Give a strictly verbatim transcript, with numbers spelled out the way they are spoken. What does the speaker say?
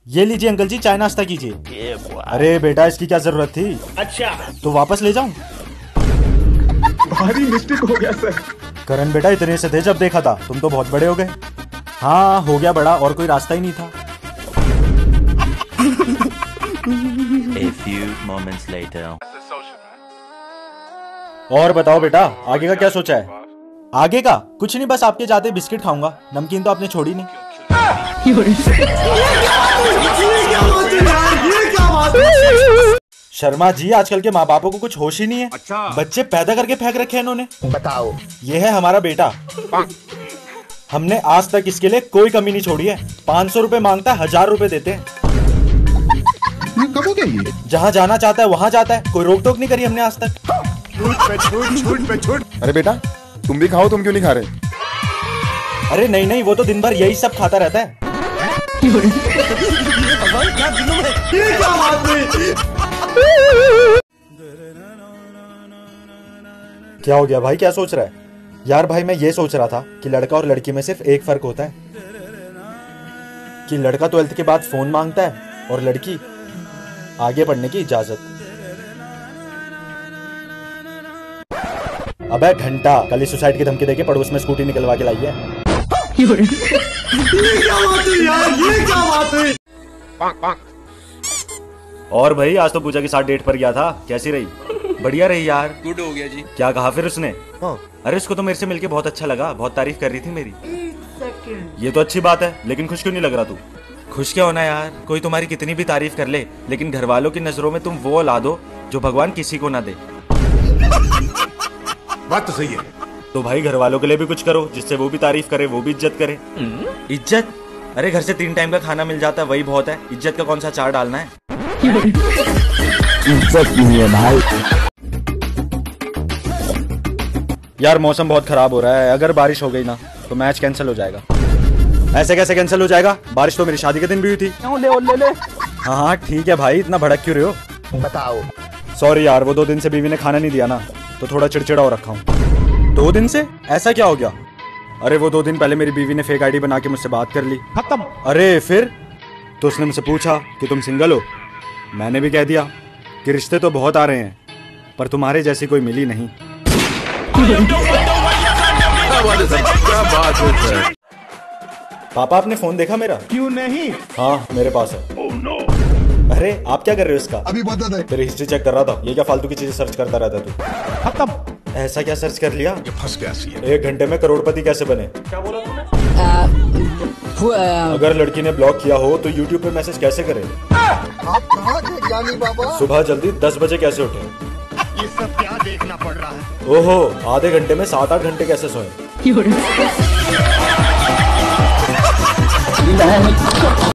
ये लीजिए अंकल जी, चाय नाश्ता कीजिए। अरे बेटा, इसकी क्या जरूरत थी? अच्छा तो वापस ले जाऊं? भारी मिस्टेक हो गया सर। करण बेटा, इतने से थे जब देखा था, तुम तो बहुत बड़े हो गए। हाँ हो गया बड़ा, और कोई रास्ता ही नहीं था। A few moments later. और बताओ बेटा, आगे का क्या सोचा है? आगे का कुछ नहीं, बस आपके जाते बिस्किट खाऊंगा, नमकीन तो आपने छोड़ी नहीं। शर्मा जी, आजकल के माँ बापों को कुछ होश ही नहीं है। अच्छा। बच्चे पैदा करके फेंक रखे हैं इन्होंने। बताओ। ये है हमारा बेटा, हमने आज तक इसके लिए कोई कमी नहीं छोड़ी है। पाँच सौ रुपए मांगता है, हजार रुपए देते हैं। कब हो गया ये? जहाँ जाना चाहता है वहाँ जाता है, कोई रोक टोक नहीं करी हमने आज तक। छूट पे छूट, छूट पे छूट। अरे बेटा, तुम भी खाओ, तुम क्यों नहीं खा रहे? अरे नहीं नहीं, वो तो दिन भर यही सब खाता रहता है। क्या हो गया भाई, क्या सोच रहा है? यार भाई, मैं ये सोच रहा था कि लड़का और लड़की में सिर्फ एक फर्क होता है, कि लड़का ट्वेल्थ के बाद फोन मांगता है और लड़की आगे पढ़ने की इजाजत। अबे घंटा, कल इस सुसाइड की धमकी देके पड़ोस में स्कूटी निकलवा के लाई है। ये क्या बात है यार, ये क्या बात है? और भाई, आज तो पूजा के साथ डेट पर गया था, कैसी रही? बढ़िया रही यार। गुड हो गया जी। क्या कहा फिर उसने? हाँ। अरे उसको तो मेरे से मिलके बहुत अच्छा लगा, बहुत तारीफ कर रही थी मेरी। ये तो अच्छी बात है, लेकिन खुश क्यों नहीं लग रहा तू? खुश क्या होना यार, कोई तुम्हारी कितनी भी तारीफ कर ले, लेकिन घर वालों की नजरों में तुम वो औलाद हो जो भगवान किसी को ना दे। बात तो सही है। तो भाई घर वालों के लिए भी कुछ करो, जिससे वो भी तारीफ करे, वो भी इज्जत करे। इज्जत? अरे घर से तीन टाइम का खाना मिल जाता है, वही बहुत है। इज्जत का कौन सा चार डालना है? इज्जत नहीं है भाई। यार मौसम बहुत खराब हो रहा है, अगर बारिश हो गई ना तो मैच कैंसिल हो जाएगा। ऐसे कैसे कैंसिल हो जाएगा? बारिश तो मेरी शादी के दिन भी हुई थी। ले, ले, ले। हाँ हाँ ठीक है भाई, इतना भड़क क्यों रहे हो? बताओ। सॉरी यार, वो दो दिन से बीवी ने खाना नहीं दिया ना, तो थोड़ा चिड़चिड़ा हो रखा हूँ। दो दिन से? ऐसा क्या हो गया? अरे वो दो दिन पहले मेरी बीवी ने फेक आईडी बना के मुझसे बात कर ली। खत्म। अरे फिर? तो उसने मुझसे पूछा कि तुम सिंगल हो। मैंने भी कह दिया कि रिश्ते तो बहुत आ रहे हैं, पर तुम्हारे जैसी कोई मिली नहीं। पापा, आपने फोन देखा मेरा? क्यों नहीं? हाँ मेरे पास है। oh, no. अरे आप क्या कर रहे हो इसका? अभी बता दे। तेरी हिस्ट्री चेक कर रहा था। ये क्या फालतू की चीजें सर्च करता रहता तू? खत्म। ऐसा क्या सर्च कर लिया? ये फंस गया सी। एक घंटे में करोड़पति कैसे बने? क्या बोला तूने? अगर लड़की ने ब्लॉक किया हो तो यूट्यूब पे मैसेज कैसे करे? आप कहाँ थे ज्ञानी बाबा? सुबह जल्दी दस बजे कैसे उठे? ये सब क्या देखना पड़ रहा है? ओहो, आधे घंटे में सात आठ घंटे कैसे सोए?